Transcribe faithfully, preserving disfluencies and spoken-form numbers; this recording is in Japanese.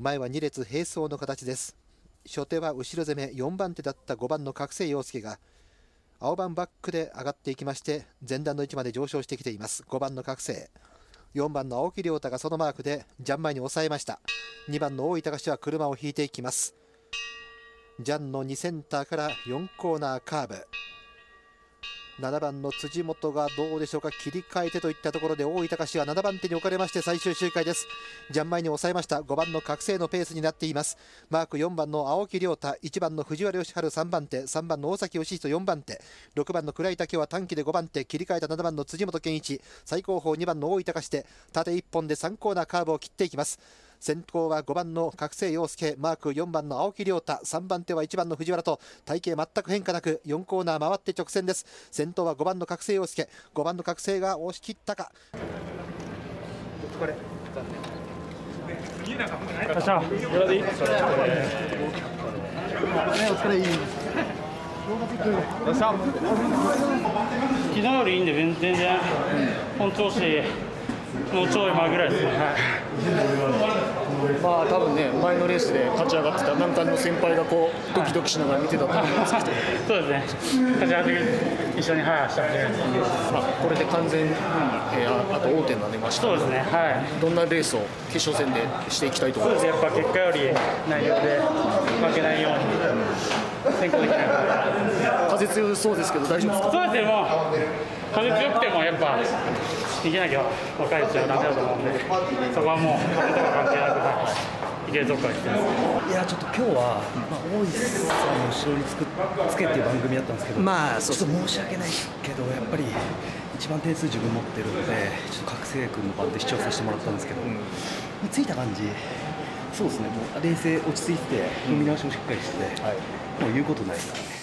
前はに列並走の形です。初手は後ろ攻めよんばん手だったごばんの覚醒陽介が青番バックで上がっていきまして、前段の位置まで上昇してきています。ごばんの覚醒、よんばんの青木亮太がそのマークでジャン前に抑えました。にばんの大井隆は車を引いていきます。ジャンのにセンターからよんコーナーカーブ、ななばんの辻元がどうでしょうか、切り替えてといったところで大井隆はななばん手に置かれまして最終周回です。ジャン前に抑えました。ごばんの覚醒のペースになっています。マークよんばんの青木亮太、いちばんの藤原義治さんばん手、さんばんの大崎義人よんばん手、ろくばんの倉井武は短期でごばん手、切り替えたななばんの辻元健一、最後方にばんの大井隆で縦いっぽんでさんコーナーカーブを切っていきます。先頭はごばんの覚醒陽介、マークよんばんの青木亮太、さんばん手はいちばんの藤原と体型全く変化なくよんコーナー回って直線です。先頭はごばんの覚醒陽介、ごばんの覚醒が押し切ったか。お疲れ。 お疲れいい。昨日よりいいんで全然本調子のちょい前ぐらいですね。 まあ多分ね、前のレースで勝ち上がってた難関の先輩がこうドキドキしながら見てたと思うんですけど、 そうですね、勝ち上がって一緒に走ったんで、 まあ、これで完全に、えー、あと王手になりました。 そうですね、はい。 どんなレースを決勝戦でしていきたいと思いますか。 そうですね、やっぱ結果より内容で負けないように先行できない。 風強そうですけど大丈夫ですか。 そうですね、もう風強くてもやっぱ逃げなきゃ若いですよ、ダメだと思うんで、そこはもう風とか関係なく、はい、いけるとこから来てます。 いや、ちょっと今日は、まあ、大井さんの後ろにつくつけっていう番組だったんですけど、まあ、ちょっと申し訳ないけど、やっぱり一番点数自分持ってるので、ちょっと覚醒君の番で視聴させてもらったんですけど、うん、ついた感じ、そうですね、もう冷静、落ち着いてて、踏み直しもしっかりしてて、はい、もう言うことないですからね。